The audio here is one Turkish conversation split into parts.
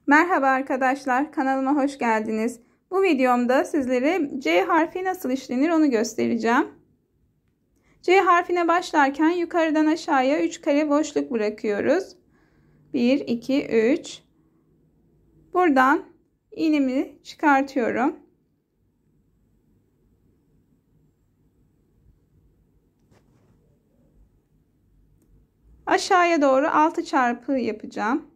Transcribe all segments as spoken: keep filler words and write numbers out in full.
Merhaba arkadaşlar, kanalıma hoş geldiniz. Bu videomda sizlere C harfi nasıl işlenir onu göstereceğim. C harfine başlarken yukarıdan aşağıya üç kare boşluk bırakıyoruz. bir, iki, üç. Buradan iğnemi çıkartıyorum. Aşağıya doğru altı çarpı yapacağım.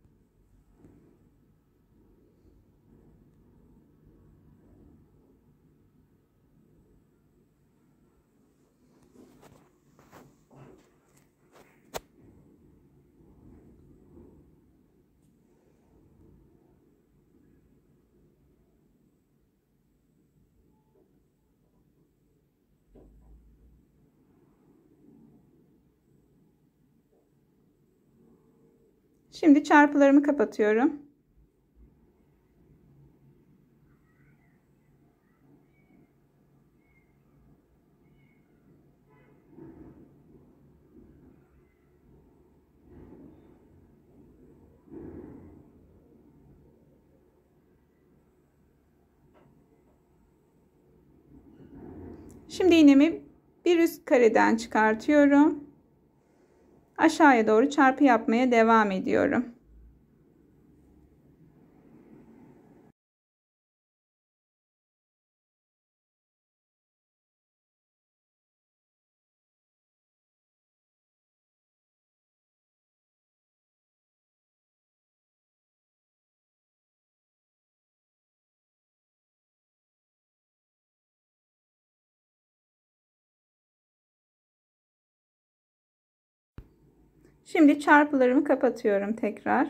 Şimdi çarpılarımı kapatıyorum. Şimdi iğnemi bir üst kareden çıkartıyorum. Aşağıya doğru çarpı yapmaya devam ediyorum. Şimdi çarpılarımı kapatıyorum tekrar.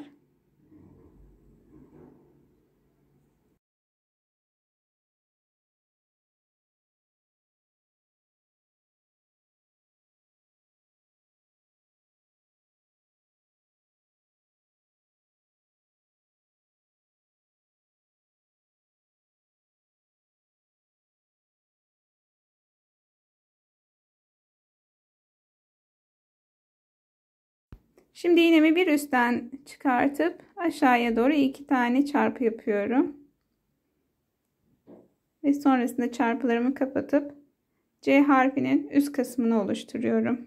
Şimdi iğnemi bir üstten çıkartıp aşağıya doğru iki tane çarpı yapıyorum. Ve sonrasında çarpılarımı kapatıp C harfinin üst kısmını oluşturuyorum.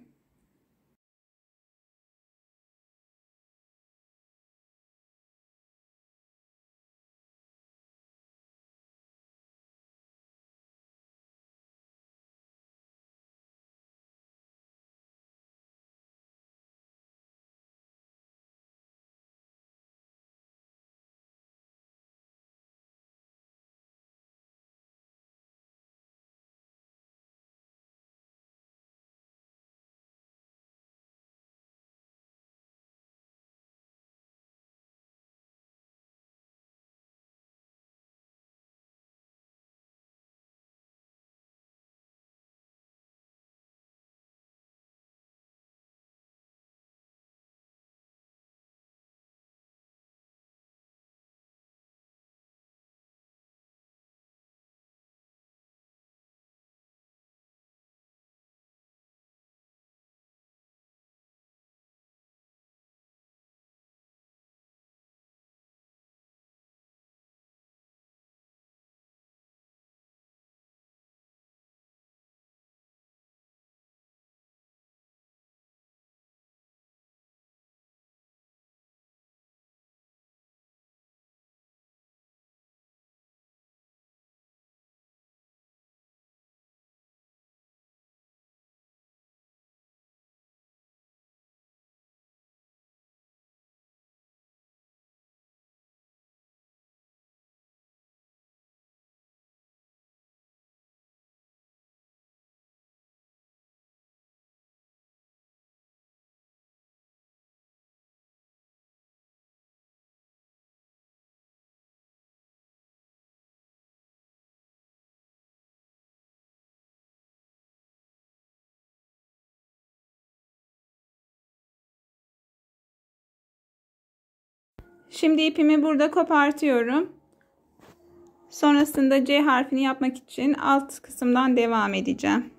Şimdi ipimi burada kopartıyorum. Sonrasında C harfini yapmak için alt kısımdan devam edeceğim.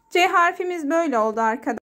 C harfimiz böyle oldu arkadaşlar.